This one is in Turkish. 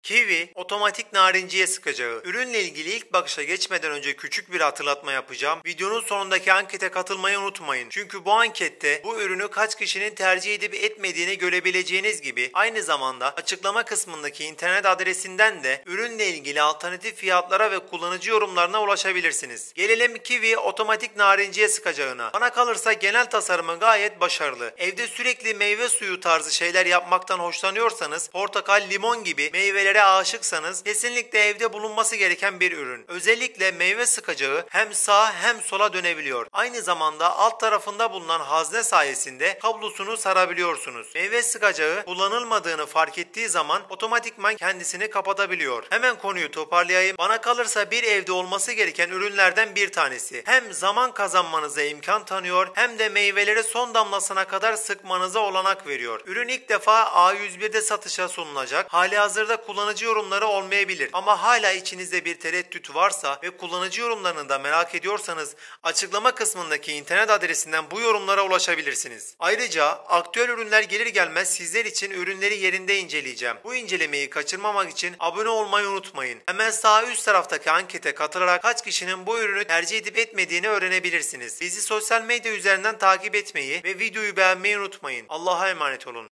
Kiwi otomatik narinciye sıkacağı. Ürünle ilgili ilk bakışa geçmeden önce küçük bir hatırlatma yapacağım. Videonun sonundaki ankete katılmayı unutmayın. Çünkü bu ankette bu ürünü kaç kişinin tercih edip etmediğini görebileceğiniz gibi aynı zamanda açıklama kısmındaki internet adresinden de ürünle ilgili alternatif fiyatlara ve kullanıcı yorumlarına ulaşabilirsiniz. Gelelim Kiwi otomatik narinciye sıkacağına. Bana kalırsa genel tasarımı gayet başarılı. Evde sürekli meyve suyu tarzı şeyler yapmaktan hoşlanıyorsanız, portakal, limon gibi meyvelere aşıksanız kesinlikle evde bulunması gereken bir ürün. Özellikle meyve sıkacağı hem sağa hem sola dönebiliyor. Aynı zamanda alt tarafında bulunan hazne sayesinde kablosunu sarabiliyorsunuz. Meyve sıkacağı kullanılmadığını fark ettiği zaman otomatikman kendisini kapatabiliyor. Hemen konuyu toparlayayım. Bana kalırsa bir evde olması gereken ürünlerden bir tanesi. Hem zaman kazanmanıza imkan tanıyor hem de meyveleri son damlasına kadar sıkmanıza olanak veriyor. Ürün ilk defa A101'de satışa sunulacak. Halihazırda kullanıcı yorumları olmayabilir. Ama hala içinizde bir tereddüt varsa ve kullanıcı yorumlarını da merak ediyorsanız açıklama kısmındaki internet adresinden bu yorumlara ulaşabilirsiniz. Ayrıca aktüel ürünler gelir gelmez sizler için ürünleri yerinde inceleyeceğim. Bu incelemeyi kaçırmamak için abone olmayı unutmayın. Hemen sağ üst taraftaki ankete katılarak kaç kişinin bu ürünü tercih edip etmediğini öğrenebilirsiniz. Bizi sosyal medya üzerinden takip etmeyi ve videoyu beğenmeyi unutmayın. Allah'a emanet olun.